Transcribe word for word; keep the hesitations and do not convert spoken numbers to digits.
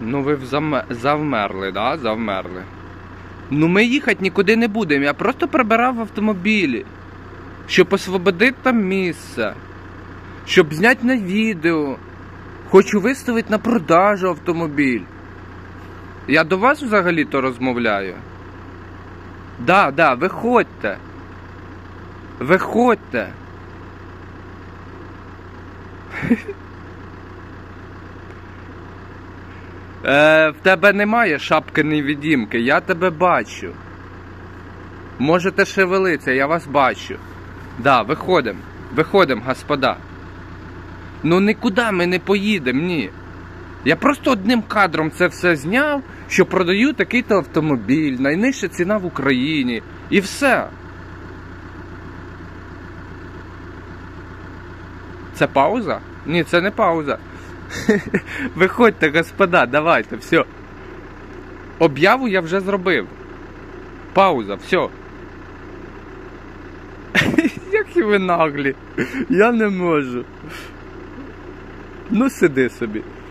Ну ви зам... завмерли, да? Завмерли. Ну ми їхати нікуди не будемо, я просто прибирав в автомобілі. Щоб освободити там місце. Щоб зняти на відео. Хочу виставити на продажу автомобіль. Я до вас взагалі-то розмовляю? Да, да, виходьте. Виходьте. Е, в тебе немає шапки-невидимки, я тебе бачу. Можете шевелитися, я вас бачу. Да, виходимо. Виходимо, господа. Ну нікуди ми не поїдемо, ні. Я просто одним кадром це все зняв, що продаю такий-то автомобіль, найнижча ціна в Україні. І все. Це пауза? Ні, це не пауза. Виходьте, господа, давайте, все. Об'яву я вже зробив. Пауза, все. Які ви наглі. Я не можу. Ну сиди собі.